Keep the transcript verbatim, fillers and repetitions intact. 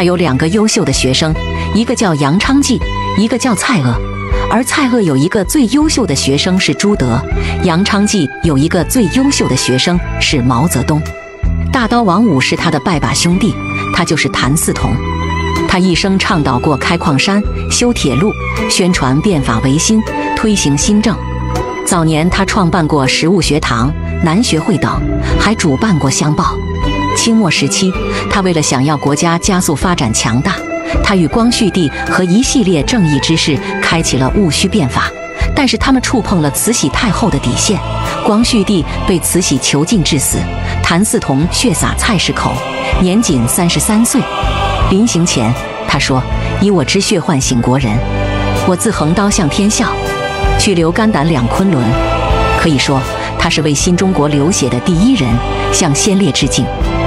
他有两个优秀的学生，一个叫杨昌济，一个叫蔡锷。而蔡锷有一个最优秀的学生是朱德，杨昌济有一个最优秀的学生是毛泽东。大刀王五是他的拜把兄弟，他就是谭嗣同。他一生倡导过开矿山、修铁路，宣传变法维新，推行新政。早年他创办过实物学堂、南学会等，还主办过乡报。清末时期，他为了想要国家加速发展强大，他与光绪帝和一系列正义之士开启了戊戌变法，但是他们触碰了慈禧太后的底线，光绪帝被慈禧囚禁致死，谭嗣同血洒菜市口，年仅三十三岁。临行前，他说：“以我之血唤醒国人，我自横刀向天笑，去留肝胆两昆仑。”可以说，他是为新中国流血的第一人，向先烈致敬。